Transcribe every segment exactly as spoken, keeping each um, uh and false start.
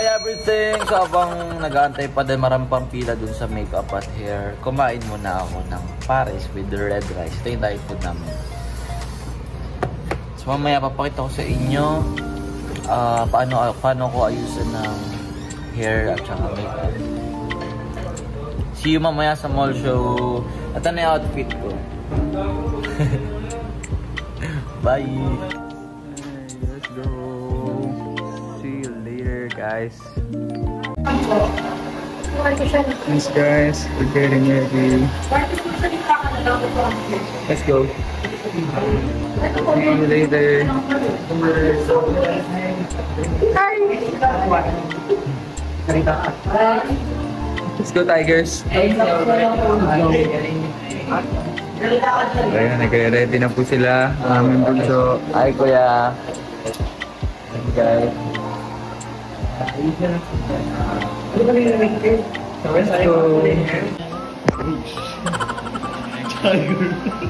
Hi everything! So habang nag-aantay pa din marami pang pila dun sa makeup at hair, kumain muna ako ng pares with the red rice. Ito yung diet food namin. So mamaya papakita ko sa inyo uh, paano, paano ko ayusin ng hair at saka makeup. See you mamaya sa mall show. At ano yung outfit ko. Bye! Let's go! See you later, guys. Thanks, guys. We're getting ready. Let's go. See you later. Let's go, Tigers. Ayun, nagre-ready na po sila. Aming bunso. Hi, kuya. Hi, guys. Let's go. Tiger.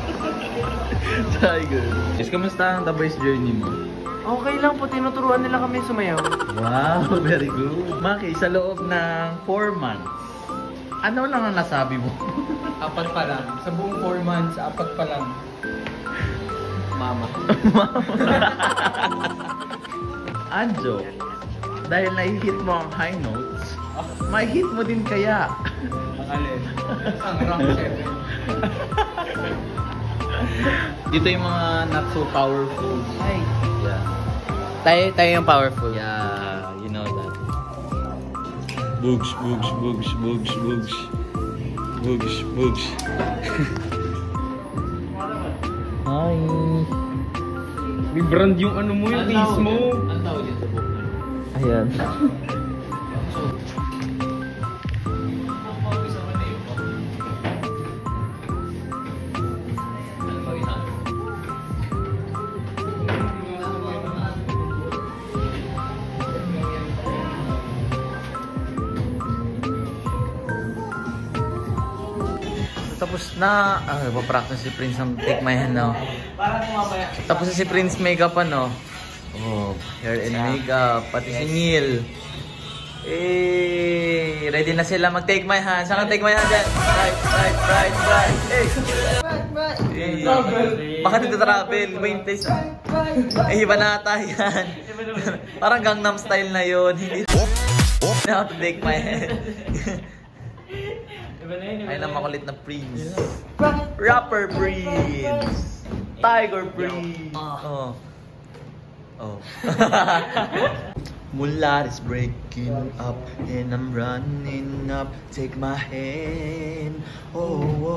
Tiger. Guys, kamusta ang The Boys journey mo? Okay lang po, tinuturuan nila kami sumayaw. Wow, very good. Maki, sa loob ng four months, ano lang ang nasabi mo? Apat pa lang. Sa buong four months, apat pa lang. Mama. Mama. Anjo, dahil na-hit mo ang high notes, may hit mo din kaya. Ang alin? Ang rank seven. Dito yung mga not so powerful. Ay. Yeah. Tayo, tayo yung powerful. Yeah, you know that. Boogs, boogs, boogs, boogs, boogs. Boogs, boogs. Hi. May brand yung ano mo, yung face mo. Ang tawag dito book mo? Ayan. Tapos na, ah, papractice si Prince ng Take My Hand now. Tapos na si Prince makeup ano. Oh, hair and makeup. Pati si Neil. Eh, ready na sila mag Take My Hand. Saan ka Take My Hand dyan? Right, right, right, right. Hey. Eh, baka dito travel. Maintays. Eh, iba na ata yan. Parang Gangnam Style na yun. Hindi na to Take My Hand. Ay na makulit na Prince. Rapper Prince. Tiger Prince. Oh. Oh. Moonlight is breaking up and I'm running up. Take my hand. Oh. oh,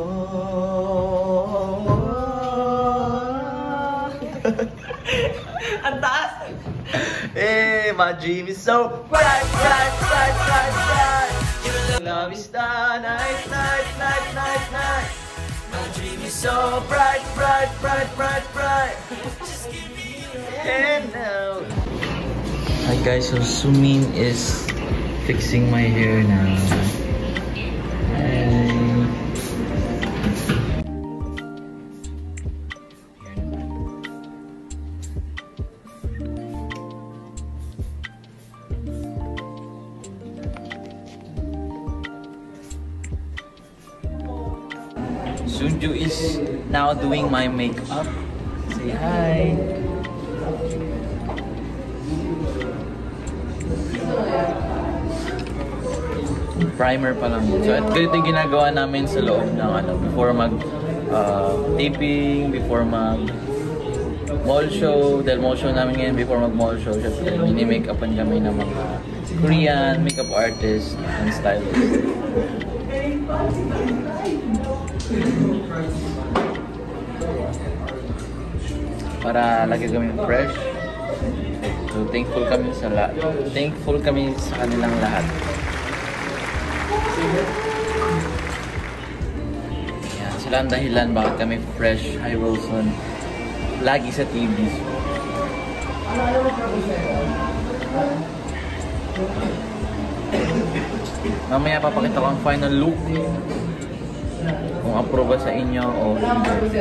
oh. Ang taas. Eh, my dream is so bright, bright, bright, bright, bright. Love is the night, night, night, night, night. My dream is so bright, bright, bright, bright, bright. Just give me your hand now. Hi guys, so Sumin is fixing my hair now. Hi. Sunju is now doing my makeup. Say hi. Primer pa lang. So ito yung ginagawa namin sa loob ng ano, before mag uh, taping, before mag mall show. Dahil mall show namin ngayon, before mag mall show, syempre mini-makeupan kami ng mga Korean makeup artist and stylist. Para lagi kami fresh. So thankful kami sa la thankful kami sa kanilang lahat. Yan, sila ang dahilan bakit kami fresh, high Wilson lagi sa T V. Mamaya papakita ko ang final look. Kung approve ba sa inyo o hindi.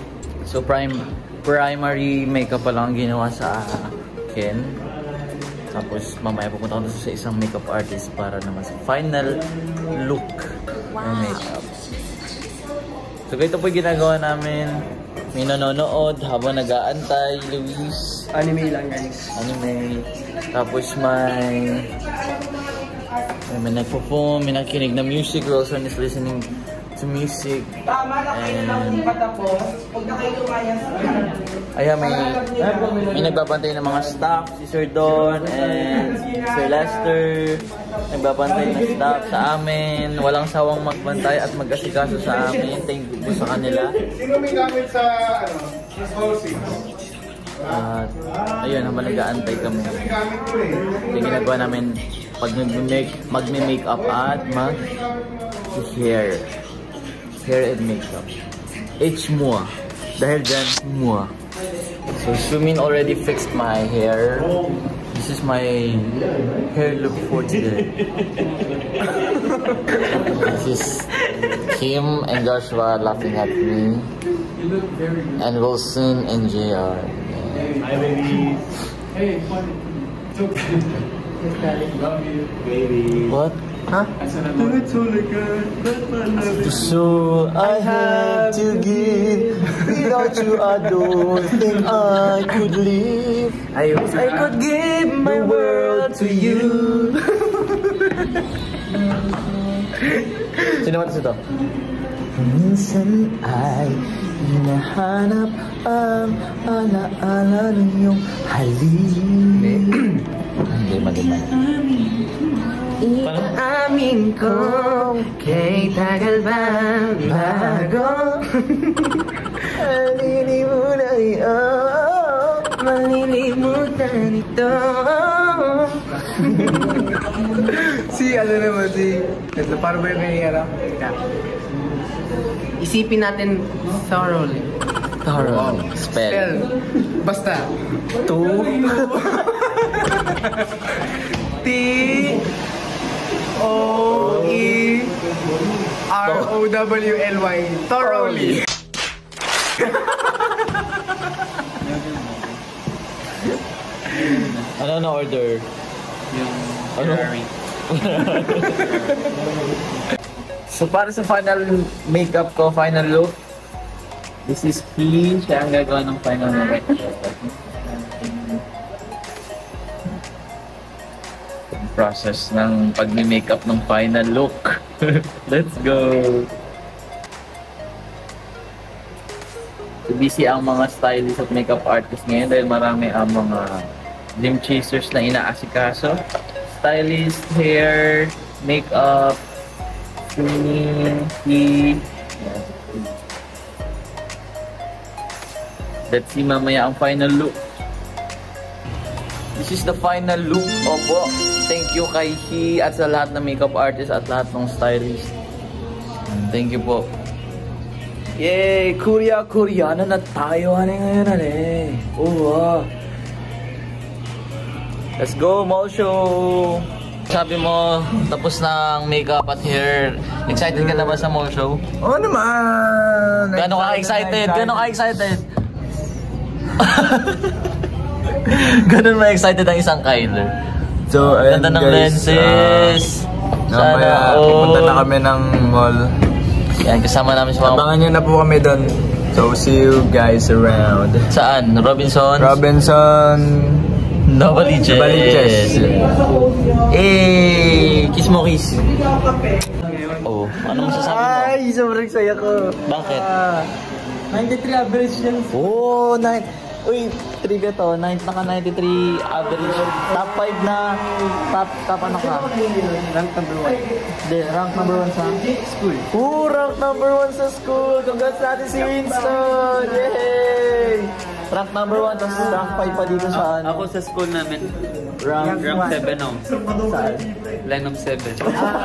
So prime, primary makeup pa lang ginawa sa akin. Tapos mamaya pupunta ako sa isang makeup artist para naman sa final look ng makeup. So ito po yung ginagawa namin. May nanonood habang nag-aantay, Luis. Anime lang guys. Anime. Tapos may... May, may nagpo-phone, may nakikinig na music. Wilson is listening to music. And... Ayan, may... May nagbabantay ng mga staff. Si Sir Don and Sir Lester. Nagbabantay ng staff sa amin. Walang sawang magbantay at mag-asikaso sa amin. Thank you po sa kanila. Sino may gamit sa, ano, sa sourcing? At, ayun, habang nag-aantay kami. Yung ginagawa namin pag mag-make up at mag-hair. Hair and makeup. H mua. Dahil dyan, mua. So, Sumin already fixed my hair. This is my hair look for today. This is Kim and Joshua laughing at me. And Wilson and J R. Hi, baby. Hey, fun. Love you, baby. What? Huh? So I have to give. Without you, I don't think I could live. I wish I could give my world to you. Sino ba ito? Minsan ay hinahanap ang alaala ng iyong halik. Hindi, mali-mali. Inaamin ko kay tagal ba bago malilimutan ito, malilimutan ito. Si ano naman si... Ito, paano ba yung nangyayara? Isipin natin thoroughly. Thoroughly. Spell. Spell. Basta. Two. T O E R O W L Y. Thoroughly. Ano na order? Yung ano? So para sa final makeup ko, final look, this is clean. Siya ang gagawa ng final makeup. Process ng pag-makeup ng final look. Let's go! So busy ang mga stylists at makeup artists ngayon dahil marami ang mga gym chasers na inaasikaso. Stylist, hair, makeup, swimming, tea. Let's see mamaya ang final look. This is the final look. Opo. Thank you kay He at sa lahat ng makeup artist at lahat ng stylist. Thank you po. Yay! Korea, Koreana na tayo. Ano ngayon na eh? Oh, let's go, mall show! Sabi mo, tapos na ang makeup at hair. Excited ka na ba sa mall show? Oo naman! Gano'n ka excited? Gano'n ka excited? Gano'n ba excited ang isang Kyler? So, ayun ganda ng guys, lenses. Uh, Sana all. Pupunta na kami ng mall. Yan, kasama namin sa mga... Abangan nyo na po kami doon. So, see you guys around. Saan? Robinson? Robinson... Novaliches. Novaliches. Eh, kiss mo kiss. Oh, ano masasabi mo? Ay, sobrang saya ko. Bakit? Uh, ninety-three average yan. Oh, nine. Uy, trivia to. ninth na ka, ninety-three average. Top five na. Top, top ano ka? Rank number one. Hindi, rank number one sa School. Oh, rank number one sa school. Congrats natin si Winston. Yay! Rank number one, tapos rank five pa dito sa ano. Ako sa school namin, Rank, rank seven ako. Saan? Line of seven.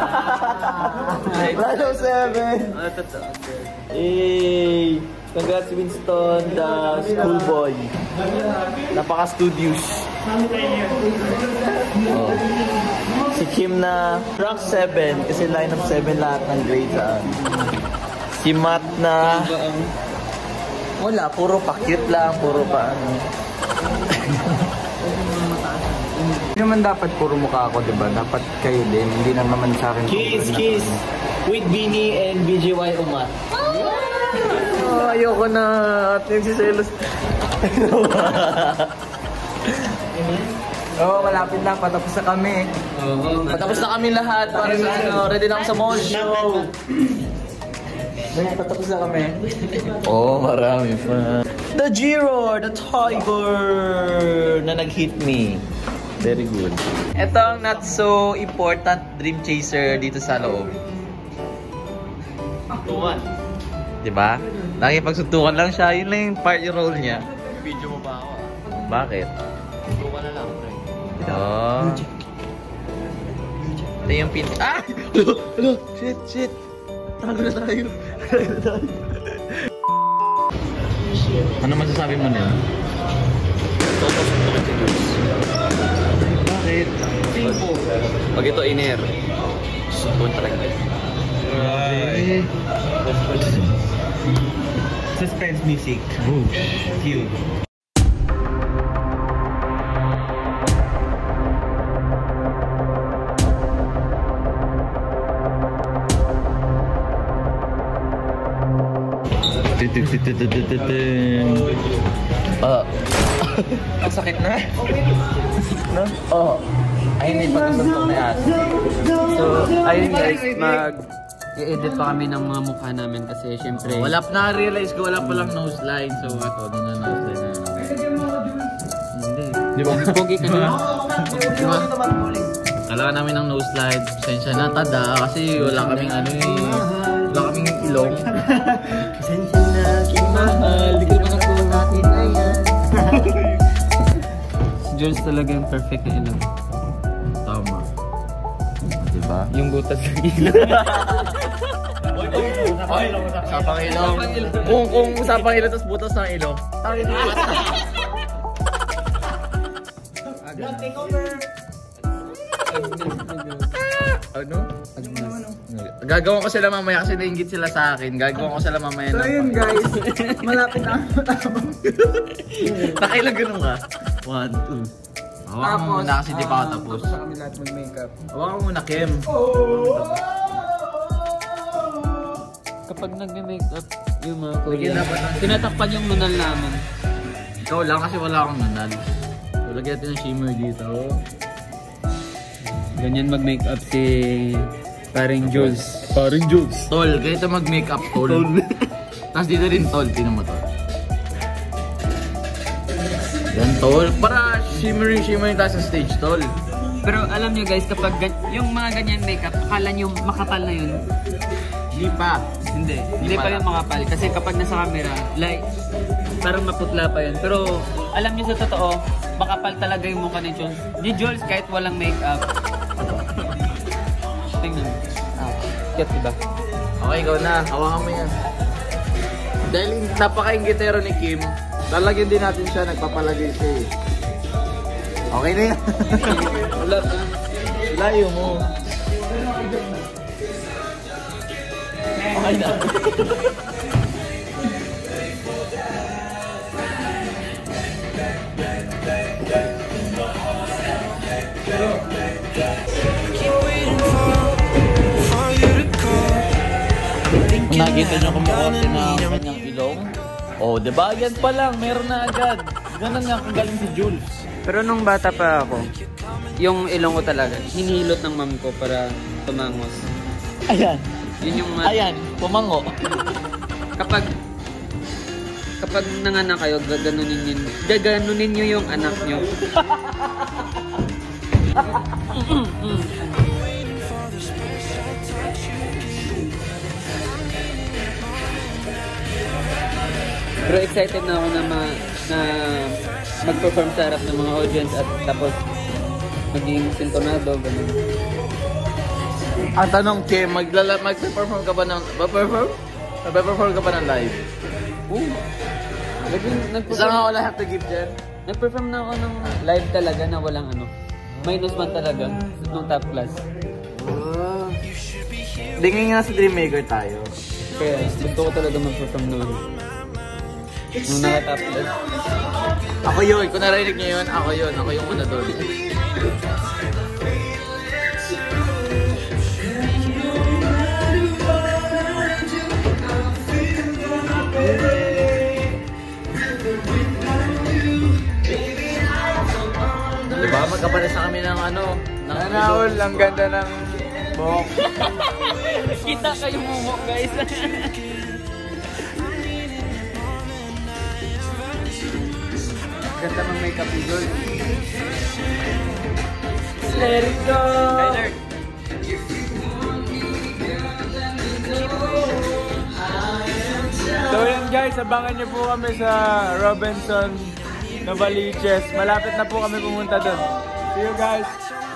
Line of seven. Ah, totoo. Yay! Congrats Winston, the schoolboy. Napaka-studious. Oh. Si Kim na rank seven kasi line of seven lahat ng grades. Ah. Si Matt na wala, puro pa cute lang, puro pa ano. Hindi naman dapat puro mukha ako, diba? Dapat kayo din. Hindi lang naman sa akin. Kiss, kiss. With Bini and B J Y Umat. Oh, ayoko na. At nagsiselos. Oo, oh, malapit na. Patapos na kami. Oo. Patapos na kami lahat. Para sa ano, ready na ako sa mall show. Patapos na kami. Oh, marami pa. The Giro, the Tiger na nag-hit me. Very good. Ito ang not so important dream chaser dito sa loob. Suntukan. Diba? Nakipagsuntukan lang siya. Yun lang yung part yung role niya. Video mo pa ako ah. Bakit? Suntukan na lang. Oh. Ito yung pin... Ah! Hello! Hello! Shit! Shit! Tago na tayo! Tago na tayo! Ano masasabi mo na yun? Suntukan si Jules. Bakit? Simple. Pag ito iner, suntukan talaga. Ay. Suspense music. Ooh. Cute. Ah. Ang sakit na. No? Oh. Ayun yung pagkasuntok na yan. So, ayun guys, mag i-edit pa kami ng mga mukha namin kasi syempre Wala pa na-realize ko, wala palang nose line. So, ito, din na nose line na. hindi. Di ba? Pogi ka na. Di ba? Kailangan namin ng nose line. Pasensya na, tada. Kasi wala kaming ano eh. Wala kaming ilong. Pasensya na, aking mahal. Di ko naman ako natin na yan. Si Jules talaga yung perfect na ilaw. Tama. Diba? Yung butas ng ilaw. Usapang ilong. Kung, kung usapang ilong, tapos butas ng ilong. Tawin mo. Ano? Gagawin ko sila mamaya kasi nainggit sila sa akin. Gagawin ko sila mamaya. So yun guys, malapit na ako matapos. Nakailang ganun ka? One, two. Hawakan mo muna kasi di pa ako tapos. Tapos kami lahat mag-makeup. Hawakan mo muna, Kim. Kapag nagme-makeup yung mga kuya, Bigyan dapat ng- tinatakpan yung nunal namin. Ikaw lang kasi wala akong nunal. So, lagyan natin ng shimmer dito. Ganyan mag-makeup si paring Jules. Paring Jules. Tol, ganito mag-makeup, tol. Tapos dito rin, tol. Tingnan mo, tol. Yan, tol. Para shimmering, shimmering tayo sa stage, tol. Pero alam nyo guys, kapag gan- yung mga ganyan makeup, akala nyo makapal na yun. Hindi pa. Hindi. Hindi pa yung makapal. Kasi kapag nasa camera, like, parang maputla pa yun. Pero alam nyo sa totoo, makapal talaga yung mukha ni Jules. Ni Jules kahit walang makeup. Tingnan mo. Ah, cute diba? Okay, ikaw na. Hawakan mo yan. Dahil napaka-inggitero ni Kim, lalagyan din natin siya, nagpapalagay siya eh. Okay na yan. Wala pa. Layo mo. Okay na. Nakita nyo kumukorte na ang kanyang ilong? Oh, diba? Yan pa lang, meron na agad. Ganun nga kung galing si Jules. Pero nung bata pa ako, yung ilong ko talaga, hinihilot ng mom ko para tumangos. Ayan. Yun yung mga... Ayan, pumango. Kapag... Kapag nanganak kayo, gaganunin yun. Gaganunin nyo yung anak nyo. Pero excited na ako na, ma, na mag-perform sa harap ng mga audience at tapos maging sintonado, ganun. Ang tanong, Kim, maglala, mag-perform ka ba ng... Mag-perform? Mag-perform ka ba ng live? Oo. Isang Nag-perform, ako lang have to give dyan. nag-perform na ako ng live talaga na walang ano. Minus one talaga nung top class. Uh, Lingin nga sa Dreammaker tayo. Kaya gusto ko talaga mag-perform noon. Nung naka-top class. Ako yun, kung narinig niyo yun, ako yun. Ako yung una doon. Diba magkapares na kami ng ano? Nanahol, ang ganda ng buhok. Kita kayo mumo guys. Ganda ng makeup ni Jules. Let it go! Tyler. So yan guys, abangan niyo po kami sa Robinson Novaliches. Malapit na po kami pumunta doon. See you guys!